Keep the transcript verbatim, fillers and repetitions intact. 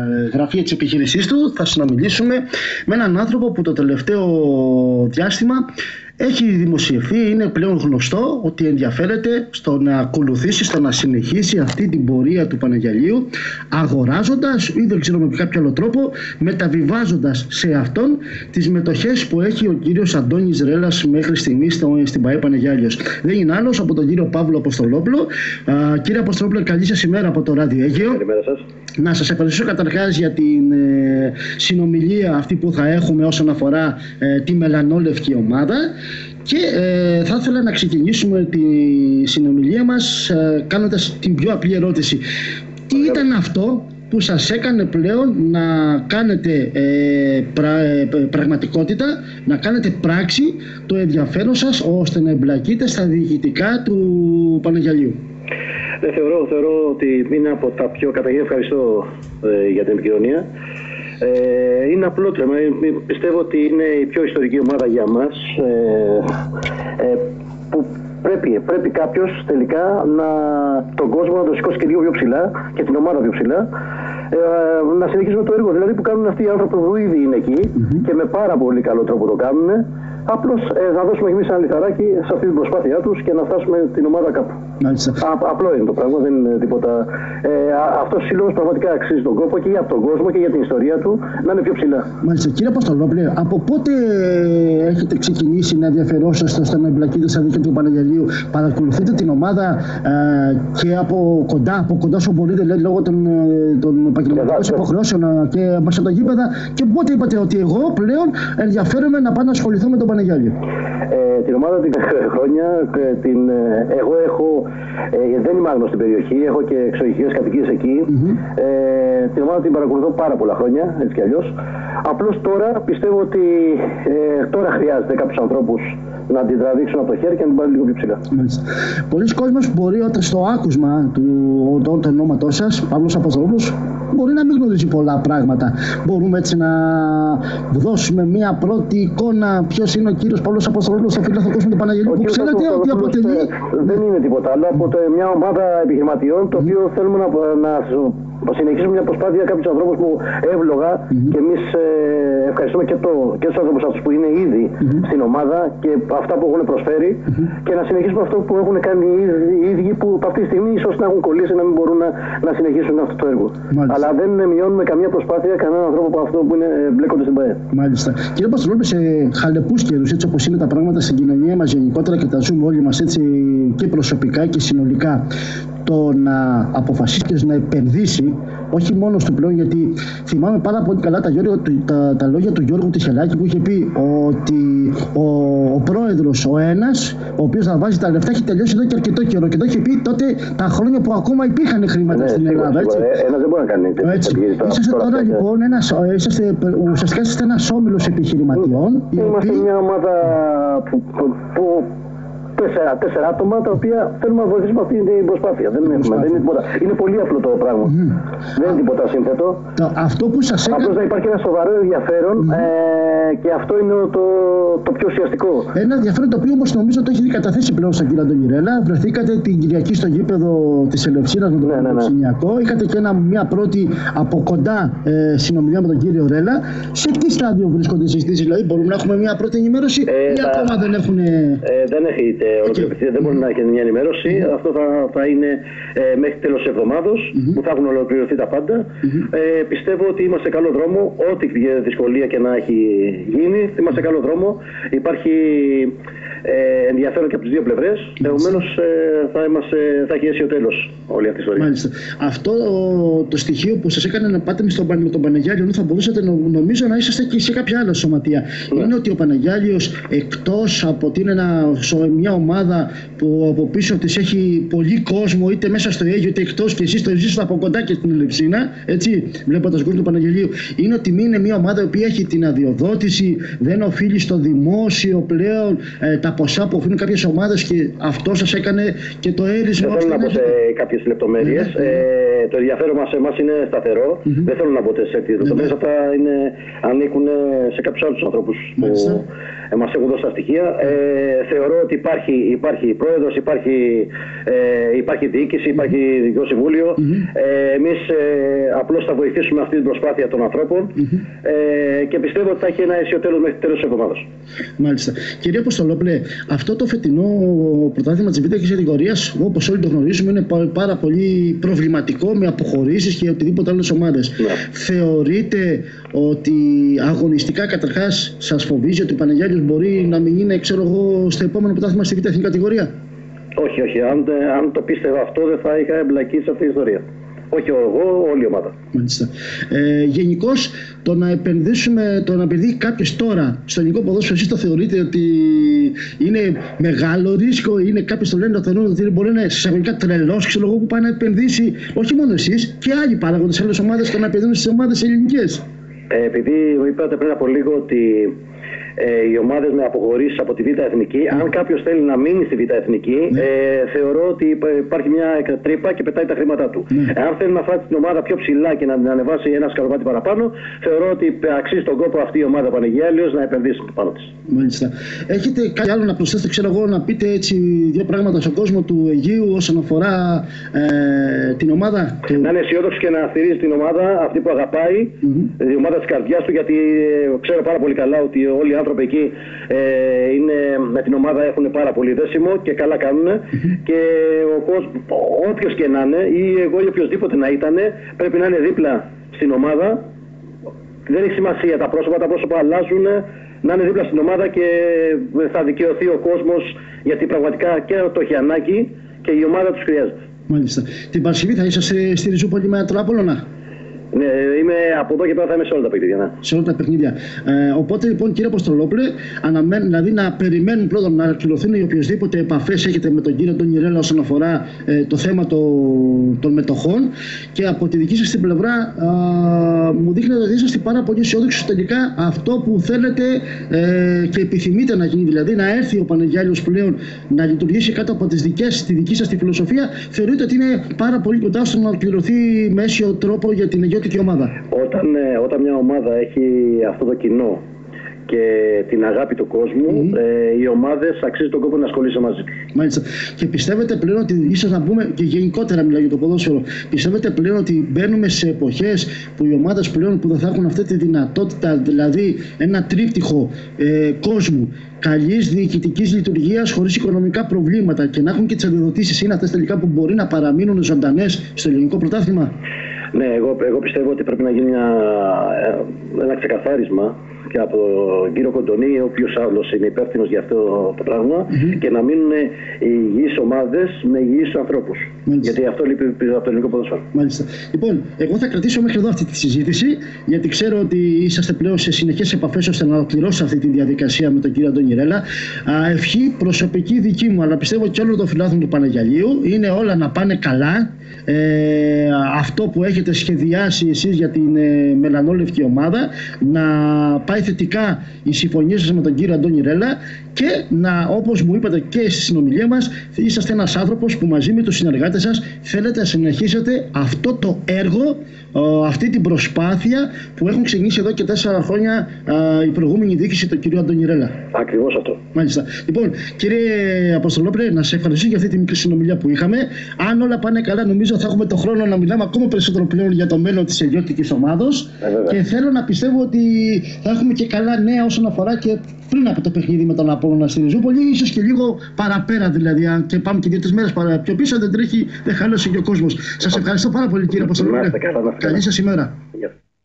γραφεία της επιχείρησής του θα συνομιλήσουμε με έναν άνθρωπο που το τελευταίο διάστημα έχει δημοσιευθεί, είναι πλέον γνωστό ότι ενδιαφέρεται στο να ακολουθήσει, στο να συνεχίσει αυτή την πορεία του Παναγιαλείου, αγοράζοντας ή δεν ξέρω με κάποιο άλλο τρόπο, μεταβιβάζοντας σε αυτόν τις μετοχές που έχει ο κύριος Αντώνης Ρέλλας μέχρι στιγμής στην ΠΑΕ Παναγιάλιος. Δεν είναι άλλος από τον κύριο Παύλο Αποστολόπουλο. Α, κύριε Αποστολόπουλο, καλή σας ημέρα από το Ράδιο Αίγαιο. Καλημέρα σας. Να σας ευχαριστήσω καταρχάς για την ε, συνομιλία αυτή που θα έχουμε όσον αφορά ε, τη μελανόλευκη ομάδα. Και ε, θα ήθελα να ξεκινήσουμε τη συνομιλία μας ε, κάνοντας την πιο απλή ερώτηση. Τι ήταν αυτό που σας έκανε πλέον να κάνετε ε, πρα, ε, πραγματικότητα, να κάνετε πράξη το ενδιαφέρον σας ώστε να εμπλακείτε στα διοικητικά του Παναγιαλείου? Ε, θεωρώ, θεωρώ ότι είναι από τα πιο... Καταρχήν ευχαριστώ ε, για την επικοινωνία. Ε, είναι απλότερο. Πιστεύω ότι είναι η πιο ιστορική ομάδα για μας, ε, ε, που πρέπει, πρέπει κάποιος τελικά να, τον κόσμο να το σηκώσει και λίγο πιο ψηλά και την ομάδα πιο ψηλά, ε, να συνεχίσουμε το έργο δηλαδή που κάνουν αυτοί οι άνθρωποι που ήδη είναι εκεί mm-hmm. και με πάρα πολύ καλό τρόπο το κάνουν. Απλώς ε, να δώσουμε εμείς ένα λιθαράκι σε αυτή την προσπάθειά τους και να φτάσουμε την ομάδα κάπου. Α, απλό είναι το πράγμα, δεν είναι τίποτα. Ε, αυτός ο σύλλογος πραγματικά αξίζει τον κόπο και για τον κόσμο και για την ιστορία του να είναι πιο ψηλά. Μάλιστα. Κύριε Αποστολόπουλε, από πότε έχετε ξεκινήσει να ενδιαφερόσαστε ώστε να εμπλακείτε στα δίκτυα του Παναγιαλείου? Παρακολουθείτε την ομάδα ε, και από κοντά, από κοντά όσο μπορείτε, λέει, λόγω των, των επαγγελματικών υποχρεώσεων και μέσα από τα γήπεδα, και πότε είπατε ότι εγώ πλέον ενδιαφέρομαι να πάω να ασχοληθώ με τον Παναγιάλιο? Ε, την ομάδα την χρόνια, την, εγώ έχω, ε, δεν είμαι άγνωστο στην περιοχή, έχω και εξοχικές κατοικίες εκεί. Mm-hmm. Ε, την ομάδα την παρακολουθώ πάρα πολλά χρόνια, έτσι κι αλλιώς. Απλώς τώρα πιστεύω ότι ε, τώρα χρειάζεται κάποιους ανθρώπους να την τραβήξουν από το χέρι και να την πάρουν λίγο πιο ψηλά. Πολλοί κόσμος μπορεί όταν στο άκουσμα του, του, του ονόματός σας, Παύλος Αποστολόπουλος, μπορεί να μην γνωρίζει πολλά πράγματα. Μπορούμε έτσι να δώσουμε μια πρώτη εικόνα ποιος είναι ο κύριος Παύλος Αποστολόπουλος στο φιλάθλο κόσμο του Παναγιαλείου, που ξέρετε ότι αποτελεί... Δεν είναι τίποτα άλλο από το, μια ομάδα επιχειρηματιών, το οποίο mm. θέλουμε να, να, να συνεχίσουμε μια προσπάθεια για κάποιους ανθρώπους που εύλογα mm-hmm. και εμείς ε, ευχαριστούμε και, το, και τους άνθρωπους αυτούς που είναι ήδη mm-hmm. στην ομάδα και αυτά που έχουν προσφέρει mm-hmm. και να συνεχίσουμε αυτό που έχουν κάνει οι ίδιοι που αυτή τη στιγμή ίσως να έχουν κολλήσει να μην μπορούν να, να συνεχίσουν αυτό το έργο. Μάλιστα. Αλλά δεν μειώνουμε καμία προσπάθεια, κανέναν ανθρώπο από αυτό που είναι, μπλέκονται στην ΠΑΕ. Μάλιστα. Κύριε Αποστολόπουλε, σε χαλεπούς καιρούς, έτσι όπως είναι τα πράγματα στην κοινωνία μας γενικότερα και τα ζούμε όλοι μας έτσι και προσωπικά και συνολικά, το να αποφασίσει να επενδύσει, όχι μόνο στο πλέον, γιατί θυμάμαι πάρα πολύ καλά τα, Γιώργο, τα, τα λόγια του Γιώργου Τισελάκη που είχε πει ότι ο, ο πρόεδρος, ο ένας, ο οποίος θα βάζει τα λεφτά, έχει τελειώσει εδώ και αρκετό καιρό. Και το είχε πει τότε τα χρόνια που ακόμα υπήρχαν χρήματα ναι, στην Ελλάδα. Έτσι. Ένας δεν μπορεί να κάνει έτσι. Είσαστε τώρα, τώρα λοιπόν, ένας, είσαστε, ουσιαστικά είστε ένας όμιλος επιχειρηματιών. Είμαστε οποίοι... μια ομάδα που, που, που Τέσσερα, τέσσερα άτομα τα οποία θέλουμε να βοηθήσουμε αυτή την προσπάθεια. Δεν, έχουμε, δεν είναι τίποτα. Είναι πολύ απλό το πράγμα. Mm. Δεν είναι τίποτα σύνθετο. Το, αυτό που σας έκανε... Απλώς να υπάρχει ένα σοβαρό ενδιαφέρον mm. ε, και αυτό είναι το, το πιο ουσιαστικό. Ένα ενδιαφέρον το οποίο όμως νομίζω το έχει καταθέσει πλέον στον κύριο Αντώνη Ρέλλα. Βρεθήκατε την Κυριακή στο γήπεδο της Ελευσίνας με τον ναι, ναι, ναι. Ψηνιακό. Είχατε και ένα, μια πρώτη από κοντά ε, συνομιλία με τον κύριο Ρέλλα. Σε τι στάδιο βρίσκονται οι συζητήσεις, δηλαδή μπορούμε να έχουμε μια πρώτη ενημέρωση ε, ή τα... ακόμα δεν έχουν. Ε, δεν έχετε ολοκληρωθεί, δεν μπορεί να έχει μια ενημέρωση. Mm-hmm. Αυτό θα, θα είναι ε, μέχρι τέλος της εβδομάδος mm-hmm. που θα έχουν ολοκληρωθεί τα πάντα. Mm-hmm. Ε, πιστεύω ότι είμαστε σε καλό δρόμο. Ό,τι δυσκολία και να έχει γίνει, είμαστε σε καλό δρόμο. Υπάρχει ε, ενδιαφέρον και από τις δύο πλευρές. Mm-hmm. Επομένως ε, θα, θα έχει αίσιο τέλος όλη αυτή η ιστορία. Μάλιστα. Αυτό το στοιχείο που σας έκανε να πάτε με τον, τον Παναγιάλιο, θα μπορούσατε νομίζω να είσαστε και σε κάποια άλλα σωματεία. Mm-hmm. Είναι ότι ο Παναγιάλιος, εκτός από ότι είναι ένα, μια ομάδα που από πίσω της έχει πολύ κόσμο, είτε μέσα στο Αίγαιο είτε εκτός, και εσείς το ζήσετε από κοντά και στην Ελευσίνα, έτσι, βλέποντας τον κόσμο του Παναγιαλείου, είναι ότι είναι μια ομάδα η οποία έχει την αδειοδότηση, δεν οφείλει στο δημόσιο πλέον ε, τα ποσά που οφείλουν κάποιες ομάδες, και αυτό σας έκανε και το έρισμα. Δεν θέλω να πω σε κάποιες λεπτομέρειες. Mm-hmm. Ε, το ενδιαφέρον μας εμάς είναι σταθερό. Mm-hmm. Δεν θέλω να πω σε τέτοιες λεπτομέρειες. Mm-hmm. Αυτά είναι, ανήκουν σε κάποιους άλλους ανθρώπους που mm-hmm. μας έχουν δώσει τα στοιχεία. Ε, θεωρώ ότι υπάρχει υπάρχει, υπάρχει πρόεδρος, υπάρχει, ε, υπάρχει διοίκηση, υπάρχει Διοικητικό Συμβούλιο. Mm-hmm. ε, εμείς ε, απλώς θα βοηθήσουμε αυτή την προσπάθεια των ανθρώπων mm-hmm. ε, και πιστεύω ότι θα έχει ένα αίσιο τέλος μέχρι τέλος της εβδομάδας. Μάλιστα. Κυρία Αποστολόπουλε, αυτό το φετινό πρωτάθλημα της β' κατηγορίας, όπως όλοι το γνωρίζουμε, είναι πάρα πολύ προβληματικό με αποχωρήσεις και οτιδήποτε άλλες ομάδες. Ναι. Θεωρείτε ότι αγωνιστικά καταρχάς σας φοβίζει ότι ο Παναγιάλιος μπορεί να μην είναι, ξέρω εγώ, στο επόμενο πρωτάθλημα στη β' εθνική κατηγορία? Όχι, όχι. Αν, αν το πίστευα αυτό, δεν θα είχα εμπλακεί σε αυτή την ιστορία. Όχι εγώ, όλη η ομάδα. Μάλιστα. Ε, γενικώς, το να επενδύσουμε, το να επενδύει κάποιος τώρα στο ελληνικό ποδόσφαιρο, εσείς το θεωρείτε ότι είναι μεγάλο ρίσκο? Είναι κάποιοι το λένε, το θεωρούν ότι μπορεί να είναι εισαγωγικά τρελός, ξέρω εγώ, που πάει να επενδύσει, όχι μόνο εσείς, και άλλοι παράγοντες, άλλες ομάδες, το να επενδύουν στις ομάδες ελληνικές? Ε, επειδή είπατε πριν από λίγο ότι ε, οι ομάδες με αποχωρήσεις από τη Β' Εθνική, mm. αν κάποιος θέλει να μείνει στη Β' Εθνική, mm. ε, θεωρώ ότι υπάρχει μια τρύπα και πετάει τα χρήματά του. Mm. Αν θέλει να φάει την ομάδα πιο ψηλά και να την ανεβάσει ένα σκαλοπάτι παραπάνω, θεωρώ ότι αξίζει τον κόπο αυτή η ομάδα Παναγιάλιος να επενδύσει πάνω της. Μάλιστα. Έχετε κάτι άλλο να προσθέσετε, ξέρω εγώ, να πείτε έτσι δύο πράγματα στον κόσμο του Αιγαίου όσον αφορά ε, την ομάδα του? Να είναι αισιόδοξο και να στηρίζει την ομάδα, αυτή που αγαπάει, mm-hmm. η ομάδα της καρδιάς του, γιατί ξέρω πάρα πολύ καλά ότι όλοι οι άνθρωποι εκεί ε, είναι, με την ομάδα έχουν πάρα πολύ δέσιμο και καλά κάνουν. Mm-hmm. Και ο κόσμος, όποιος και να είναι, ή εγώ ή οποιοδήποτε να ήταν, πρέπει να είναι δίπλα στην ομάδα. Δεν έχει σημασία τα πρόσωπα, τα πρόσωπα αλλάζουν. Να είναι δίπλα στην ομάδα και θα δικαιωθεί ο κόσμος, γιατί πραγματικά και το έχει ανάγκη και η ομάδα τους χρειάζεται. Μάλιστα. Την Παρασκευή θα είσαστε στη Ριζούπολη με τον Απόλλωνα? Ναι, είμαι από εδώ και πέρα, θα είμαι σε όλα τα παιχνίδια. Ναι. Σε όλα τα παιχνίδια. Ε, οπότε λοιπόν, κύριε Αποστολόπουλε, αναμένουν δηλαδή να περιμένουν πρώτον να ακυρωθούν οι οποιοσδήποτε επαφές έχετε με τον κύριο Αντώνη Ρέλα όσον αφορά ε, το θέμα το, των μετοχών, και από τη δική σας την πλευρά α, μου δείχνετε ότι είσαστε πάρα πολύ αισιόδοξοι τελικά αυτό που θέλετε ε, και επιθυμείτε να γίνει, δηλαδή να έρθει ο Παναγιάλιος πλέον να λειτουργήσει κάτω από τις δικές, τη δική σας τη φιλοσοφία. Θεωρείτε ότι είναι πάρα πολύ κοντά στο να ολοκληρωθεί με αίσιο τρόπο για την αιγιώτικη ομάδα? Όταν, ε, όταν μια ομάδα έχει αυτό το κοινό και την αγάπη του κόσμου, mm-hmm. ε, οι ομάδες αξίζει τον κόπο να ασχολείσαι μαζί τους. Μάλιστα. Και πιστεύετε πλέον ότι, ίσως να πούμε και γενικότερα μιλάω για το ποδόσφαιρο, πιστεύετε πλέον ότι μπαίνουμε σε εποχές που οι ομάδες πλέον που δεν θα έχουν αυτή τη δυνατότητα, δηλαδή ένα τρίπτυχο ε, κόσμου, καλής διοικητικής λειτουργίας χωρίς οικονομικά προβλήματα, και να έχουν και τις αδειοδοτήσεις, είναι αυτές τελικά που μπορεί να παραμείνουν ζωντανές στο ελληνικό πρωτάθλημα? Ναι, εγώ, εγώ πιστεύω ότι πρέπει να γίνει μια, ένα ξεκαθάρισμα και από τον κύριο Κοντονή, ο οποίος άλλος είναι υπεύθυνος για αυτό το πράγμα, mm-hmm. και να μείνουν οι υγιείς ομάδες με υγιείς ανθρώπους. Μάλιστα. Γιατί αυτό λείπει από το ελληνικό ποδόσφαιρο. Μάλιστα. Λοιπόν, εγώ θα κρατήσω μέχρι εδώ αυτή τη συζήτηση, γιατί ξέρω ότι είσαστε πλέον σε συνεχές επαφές ώστε να ολοκληρώσετε αυτή τη διαδικασία με τον κύριο Αντώνη Ρέλα. Α, ευχή προσωπική δική μου, αλλά πιστεύω και όλων των φιλάθλων του Παναγιαλίου, είναι όλα να πάνε καλά. Ε, αυτό που έχετε σχεδιάσει εσείς για την ε, μελανόλευκη ομάδα να πάει θετικά η συμφωνία σας με τον κύριο Αντώνη Ρέλα, και να, όπως μου είπατε και στη συνομιλία μας, είσαστε ένας άνθρωπος που μαζί με τους συνεργάτες σας θέλετε να συνεχίσετε αυτό το έργο, αυτή την προσπάθεια που έχουν ξεκινήσει εδώ και τέσσερα χρόνια η προηγούμενη διοίκηση, τον κύριο Αντώνη Ρέλα. Ακριβώς αυτό. Μάλιστα. Λοιπόν, κύριε Αποστολόπουλε, να σε ευχαριστήσω για αυτή τη μικρή συνομιλία που είχαμε. Αν όλα πάνε καλά, νομίζω θα έχουμε τον χρόνο να μιλάμε ακόμα περισσότερο πλέον για το μέλλον της αιγιώτικης ομάδος. Ε, και θέλω να πιστεύω ότι θα έχουμε και καλά νέα όσον αφορά και πριν από το παιχνίδι με τον Απόλλωνα στη Ριζούπολη, ίσως και λίγο παραπέρα δηλαδή. Αν και πάμε και δύο-τρεις μέρες πιο πίσω, δεν τρέχει, δεν χαλώσει και ο κόσμος. Σας ευχαριστώ πάρα πολύ, κύριε Αποστολόπουλε. Καλή σας ημέρα.